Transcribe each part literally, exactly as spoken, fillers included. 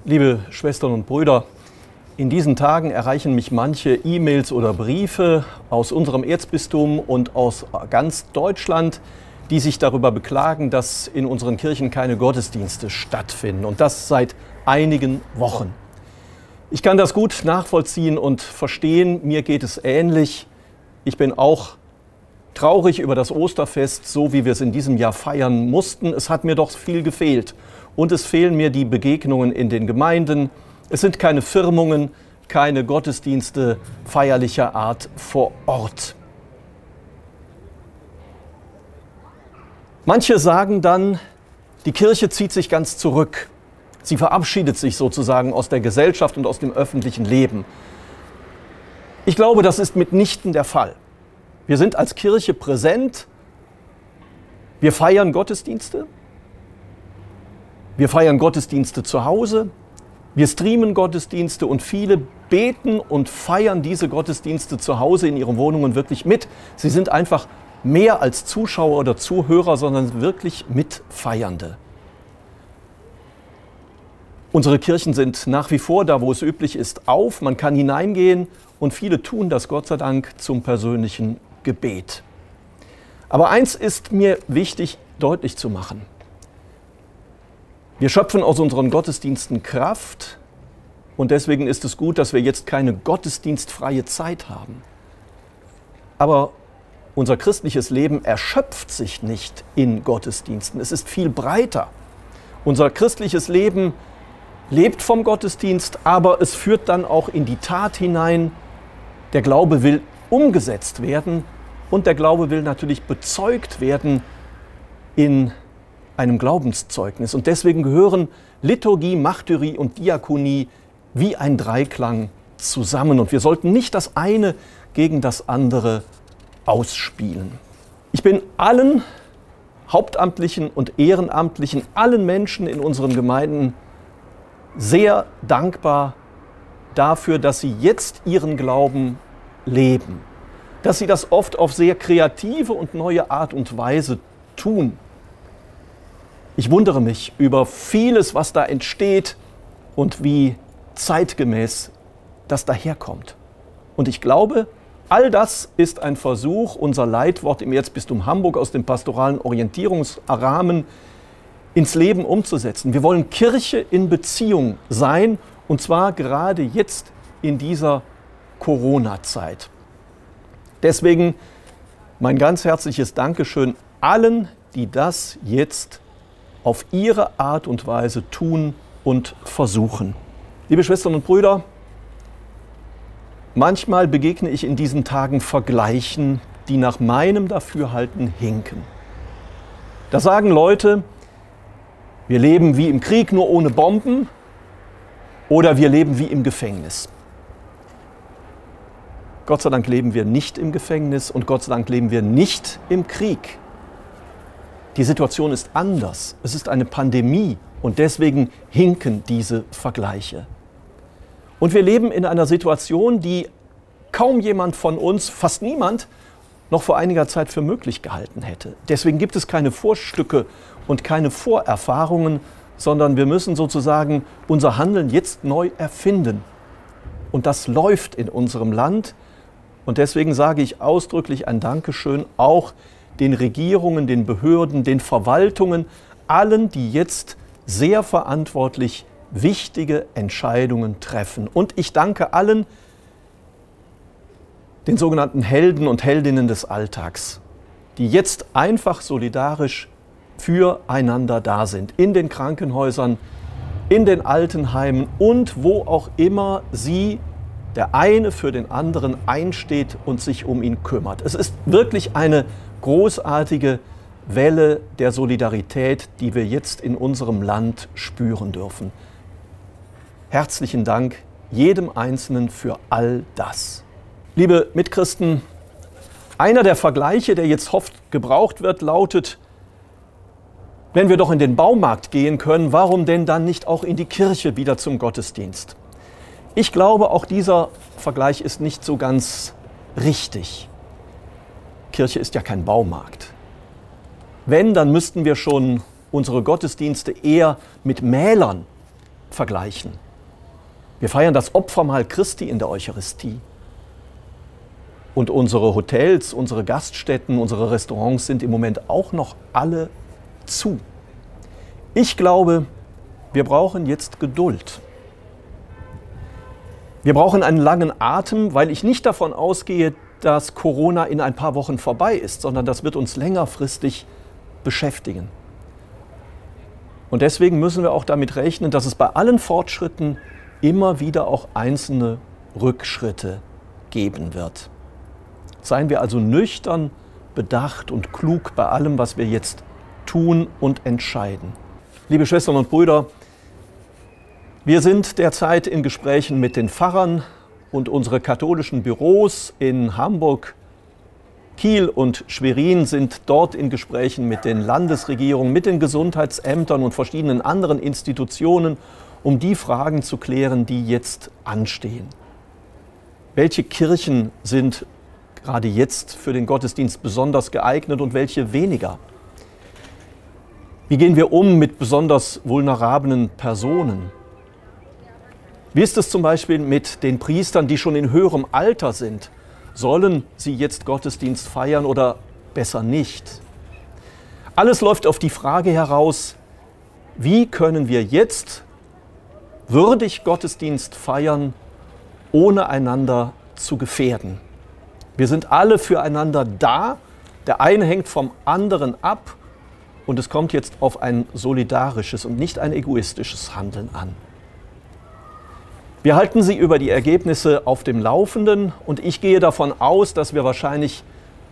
Liebe Schwestern und Brüder, in diesen Tagen erreichen mich manche E-Mails oder Briefe aus unserem Erzbistum und aus ganz Deutschland, die sich darüber beklagen, dass in unseren Kirchen keine Gottesdienste stattfinden, und das seit einigen Wochen. Ich kann das gut nachvollziehen und verstehen, mir geht es ähnlich. Ich bin auch traurig über das Osterfest, so wie wir es in diesem Jahr feiern mussten. Es hat mir doch viel gefehlt. Und es fehlen mir die Begegnungen in den Gemeinden. Es sind keine Firmungen, keine Gottesdienste feierlicher Art vor Ort. Manche sagen dann, die Kirche zieht sich ganz zurück. Sie verabschiedet sich sozusagen aus der Gesellschaft und aus dem öffentlichen Leben. Ich glaube, das ist mitnichten der Fall. Wir sind als Kirche präsent. Wir feiern Gottesdienste. Wir feiern Gottesdienste zu Hause. Wir streamen Gottesdienste und viele beten und feiern diese Gottesdienste zu Hause in ihren Wohnungen wirklich mit. Sie sind einfach mehr als Zuschauer oder Zuhörer, sondern wirklich Mitfeiernde. Unsere Kirchen sind nach wie vor, da wo es üblich ist, auf. Man kann hineingehen und viele tun das Gott sei Dank zum persönlichen Gebet. Aber eins ist mir wichtig deutlich zu machen. Wir schöpfen aus unseren Gottesdiensten Kraft und deswegen ist es gut, dass wir jetzt keine gottesdienstfreie Zeit haben. Aber unser christliches Leben erschöpft sich nicht in Gottesdiensten. Es ist viel breiter. Unser christliches Leben lebt vom Gottesdienst, aber es führt dann auch in die Tat hinein. Der Glaube will umgesetzt werden und der Glaube will natürlich bezeugt werden in einem Glaubenszeugnis. Und deswegen gehören Liturgie, Martyrie und Diakonie wie ein Dreiklang zusammen. Und wir sollten nicht das eine gegen das andere ausspielen. Ich bin allen Hauptamtlichen und Ehrenamtlichen, allen Menschen in unseren Gemeinden sehr dankbar dafür, dass sie jetzt ihren Glauben leben. Dass sie das oft auf sehr kreative und neue Art und Weise tun. Ich wundere mich über vieles, was da entsteht und wie zeitgemäß das daherkommt. Und ich glaube, all das ist ein Versuch, unser Leitwort im Erzbistum Hamburg aus dem pastoralen Orientierungsrahmen ins Leben umzusetzen. Wir wollen Kirche in Beziehung sein, und zwar gerade jetzt in dieser Corona-Zeit. Deswegen mein ganz herzliches Dankeschön allen, die das jetzt auf ihre Art und Weise tun und versuchen. Liebe Schwestern und Brüder, manchmal begegne ich in diesen Tagen Vergleichen, die nach meinem Dafürhalten hinken. Da sagen Leute, wir leben wie im Krieg, nur ohne Bomben, oder wir leben wie im Gefängnis. Gott sei Dank leben wir nicht im Gefängnis und Gott sei Dank leben wir nicht im Krieg. Die Situation ist anders. Es ist eine Pandemie und deswegen hinken diese Vergleiche. Und wir leben in einer Situation, die kaum jemand von uns, fast niemand, noch vor einiger Zeit für möglich gehalten hätte. Deswegen gibt es keine Vorstücke und keine Vorerfahrungen, sondern wir müssen sozusagen unser Handeln jetzt neu erfinden. Und das läuft in unserem Land. Und deswegen sage ich ausdrücklich ein Dankeschön auch den Regierungen, den Behörden, den Verwaltungen, allen, die jetzt sehr verantwortlich wichtige Entscheidungen treffen. Und ich danke allen, den sogenannten Helden und Heldinnen des Alltags, die jetzt einfach solidarisch füreinander da sind, in den Krankenhäusern, in den Altenheimen und wo auch immer sie, der eine für den anderen, einsteht und sich um ihn kümmert. Es ist wirklich eine großartige Welle der Solidarität, die wir jetzt in unserem Land spüren dürfen. Herzlichen Dank jedem Einzelnen für all das. Liebe Mitchristen, einer der Vergleiche, der jetzt oft gebraucht wird, lautet: Wenn wir doch in den Baumarkt gehen können, warum denn dann nicht auch in die Kirche wieder zum Gottesdienst? Ich glaube, auch dieser Vergleich ist nicht so ganz richtig. Kirche ist ja kein Baumarkt. Wenn, dann müssten wir schon unsere Gottesdienste eher mit Mälern vergleichen. Wir feiern das Opfermahl Christi in der Eucharistie. Und unsere Hotels, unsere Gaststätten, unsere Restaurants sind im Moment auch noch alle zu. Ich glaube, wir brauchen jetzt Geduld. Wir brauchen einen langen Atem, weil ich nicht davon ausgehe, dass Corona in ein paar Wochen vorbei ist, sondern das wird uns längerfristig beschäftigen. Und deswegen müssen wir auch damit rechnen, dass es bei allen Fortschritten immer wieder auch einzelne Rückschritte geben wird. Seien wir also nüchtern, bedacht und klug bei allem, was wir jetzt tun und entscheiden. Liebe Schwestern und Brüder, wir sind derzeit in Gesprächen mit den Pfarrern und unsere katholischen Büros in Hamburg, Kiel und Schwerin sind dort in Gesprächen mit den Landesregierungen, mit den Gesundheitsämtern und verschiedenen anderen Institutionen, um die Fragen zu klären, die jetzt anstehen. Welche Kirchen sind gerade jetzt für den Gottesdienst besonders geeignet und welche weniger? Wie gehen wir um mit besonders vulnerablen Personen? Wie ist es zum Beispiel mit den Priestern, die schon in höherem Alter sind? Sollen sie jetzt Gottesdienst feiern oder besser nicht? Alles läuft auf die Frage heraus, wie können wir jetzt würdig Gottesdienst feiern, ohne einander zu gefährden? Wir sind alle füreinander da, der eine hängt vom anderen ab und es kommt jetzt auf ein solidarisches und nicht ein egoistisches Handeln an. Wir halten Sie über die Ergebnisse auf dem Laufenden und ich gehe davon aus, dass wir wahrscheinlich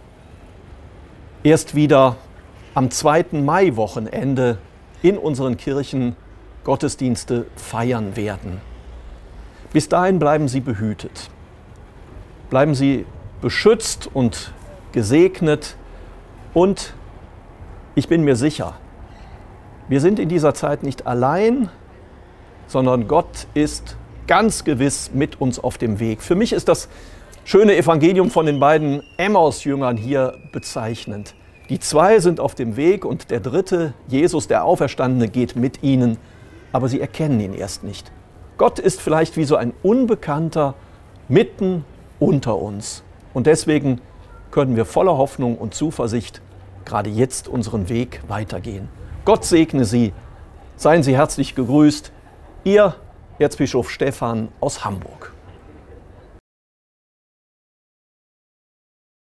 erst wieder am zweiten Mai-Wochenende in unseren Kirchen Gottesdienste feiern werden. Bis dahin bleiben Sie behütet. Bleiben Sie beschützt und gesegnet und ich bin mir sicher, wir sind in dieser Zeit nicht allein, sondern Gott ist ganz gewiss mit uns auf dem Weg. Für mich ist das schöne Evangelium von den beiden Emmaus-Jüngern hier bezeichnend. Die zwei sind auf dem Weg und der dritte, Jesus, der Auferstandene, geht mit ihnen, aber sie erkennen ihn erst nicht. Gott ist vielleicht wie so ein Unbekannter mitten unter uns. Und deswegen können wir voller Hoffnung und Zuversicht gerade jetzt unseren Weg weitergehen. Gott segne Sie. Seien Sie herzlich gegrüßt. Ihr Erzbischof Stephan aus Hamburg.